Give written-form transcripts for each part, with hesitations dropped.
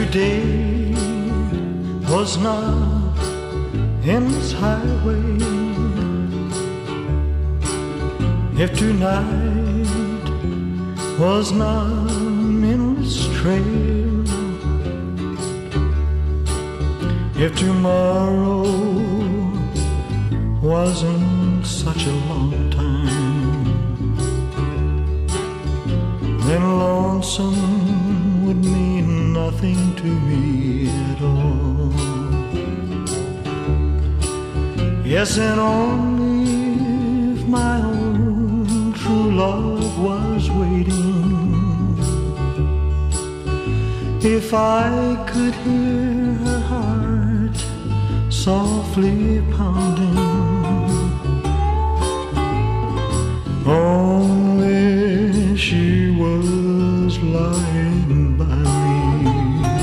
today was not endless highway, if tonight was not endless trail, if tomorrow wasn't such a long time, then lonesome would mean nothing to me at all. Yes, and only if my own true love was waiting, if I could hear her heart softly pounding, only she was lying by me,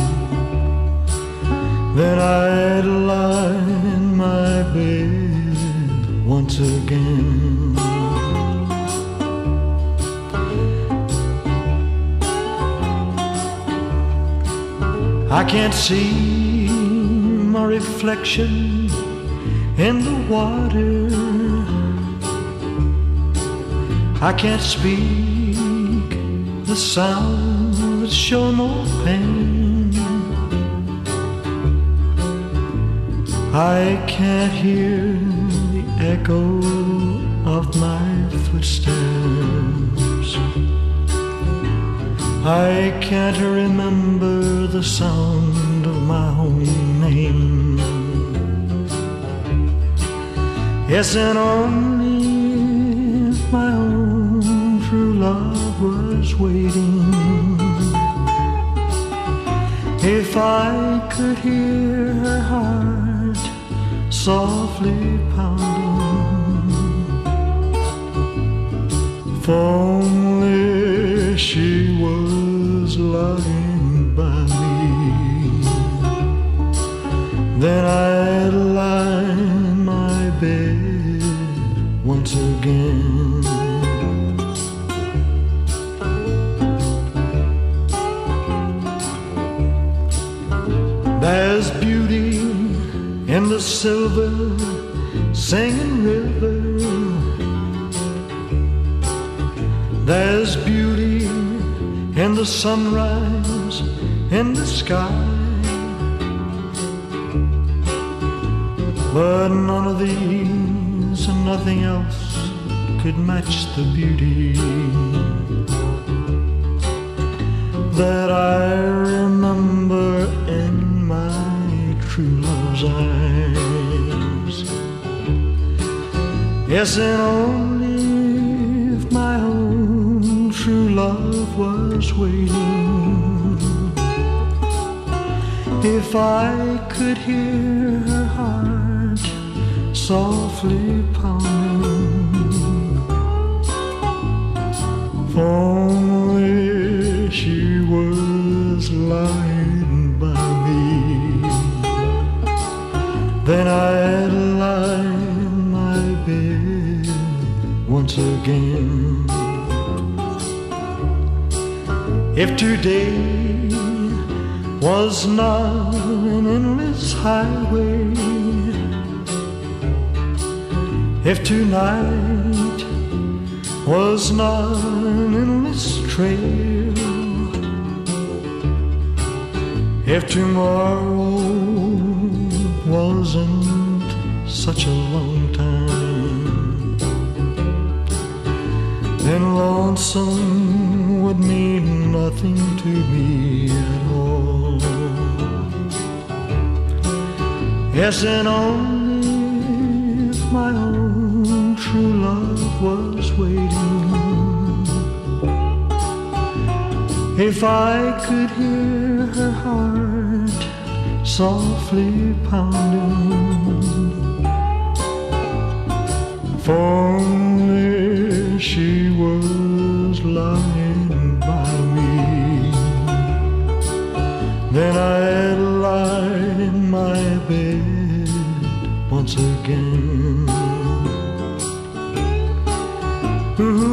then I'd lie in my bed once again. I can't see my reflection in the water, I can't speak the sounds that show no pain, I can't hear the echo of my footsteps, I can't remember the sound of my own name. Yes, and only if my own true love was waiting, if I could hear her heart softly pounding, if only she was lying by me, then I'd lie in my bed once again. There's beauty in the silver singing river, there's beauty in the sunrise in the sky, but none of these and nothing else could match the beauty that I remember in my true love's eyes. Yes, and only if my own true love was waiting, if I could hear her heart softly pounding, if only she was lying by me, then I'd lie in my bed once again. If today was not an endless highway, if tonight was not an endless trail, if tomorrow wasn't such a long time, then lonesome would mean nothing to me at all. Yes, and only if my own true love was waiting, if I could hear her heart softly pounding, if only she was lying by me, then I'd lie in my bed once again.